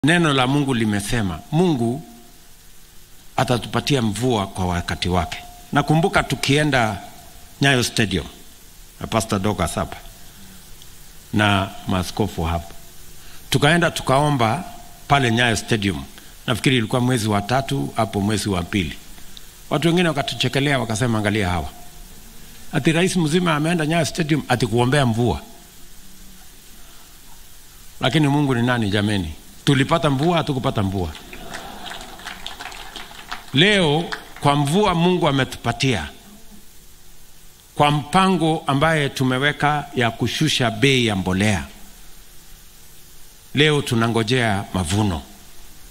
Neno la Mungu limesema Mungu atatupatia mvua kwa wakati wake. Nakumbuka tukienda Nyayo Stadium na Pastor Douglas hapa na maaskofu hapa, tukaenda tukaomba pale Nyayo Stadium. Nafikiri ilikuwa mwezi wa 3 hapo mwezi wa 2. Watu wengine wakatuchekelea wakasema, angalia hawa, ati rais mzima ameenda Nyayo Stadium ati kuombea mvua. Lakini Mungu ni nani jameni? Tulipata mvua, hatukupata mvua. Leo kwa mvua Mungu ametupatia, kwa mpango ambaye tumeweka ya kushusha bei ya mbolea, leo tunangojea mavuno.